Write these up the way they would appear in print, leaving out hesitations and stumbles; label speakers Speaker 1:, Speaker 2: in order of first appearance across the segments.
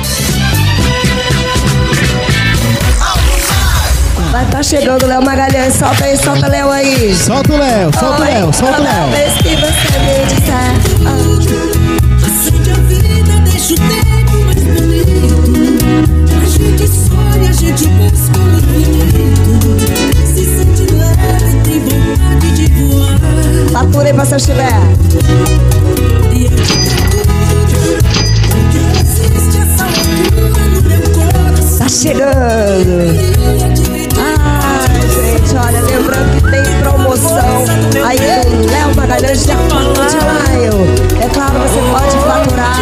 Speaker 1: Vai tá chegando o Léo Magalhães, solta aí, solta Léo aí.
Speaker 2: Solta o Léo, solta o Léo, solta o Léo.
Speaker 1: Vez que você me disser.
Speaker 3: Acende a vida, deixa o tempo mais bonito. A gente sonha, a gente busca o infinito. Se sente leve, tem vontade de voar.
Speaker 1: Fatura aí pra seu Chibé.
Speaker 3: E eu te pergunto, por que existe essa loucura no meu coração?
Speaker 1: Tá chegando. Ai, gente, olha, lembrando que tem promoção aí do Léo Magalhães, dia 4 de maio. É claro, você pode faturar.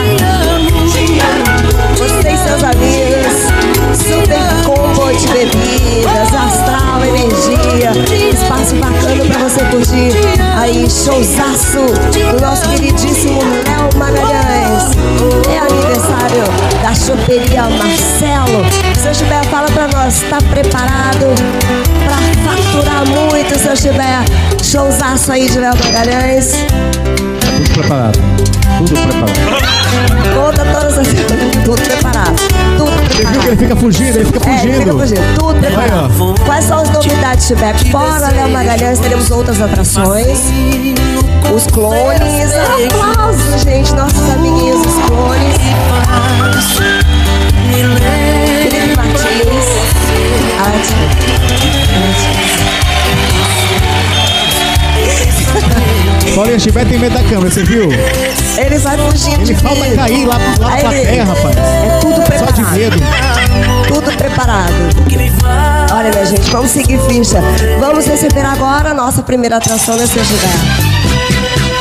Speaker 1: Você e seus amigos. Super combo de bebidas, astral, energia. Espaço bacana pra você curtir. Aí, showzaço do nosso queridíssimo Léo Magalhães. É aniversário da choperia Marcelo. Seu Chibé, fala pra nós, tá preparado pra faturar muito, seu Chibé? Showzaço aí de Léo Magalhães.
Speaker 2: Tudo preparado. Tudo preparado.
Speaker 1: Conta todas as... Tudo preparado. Tudo
Speaker 2: Você viu que
Speaker 1: preparado.
Speaker 2: ele fica fugindo, ele fica fugindo.
Speaker 1: Ele fica fugindo. Tudo preparado. Quais são as novidades, Chibé? Fora Léo Magalhães, teremos outras atrações. Os clones. Aplausos, gente. Nossos amiguinhos, os clones. Felipe Martins.
Speaker 2: Paulinho Chibé tem medo da câmera, você viu?
Speaker 1: Ele vai fugindo.
Speaker 2: Ele falta cair lá pra plateia, rapaz.
Speaker 1: É tudo
Speaker 2: Só
Speaker 1: preparado.
Speaker 2: de medo.
Speaker 1: Tudo preparado. Olha, minha gente, vamos seguir ficha. Vamos receber agora a nossa primeira atração nesse lugar.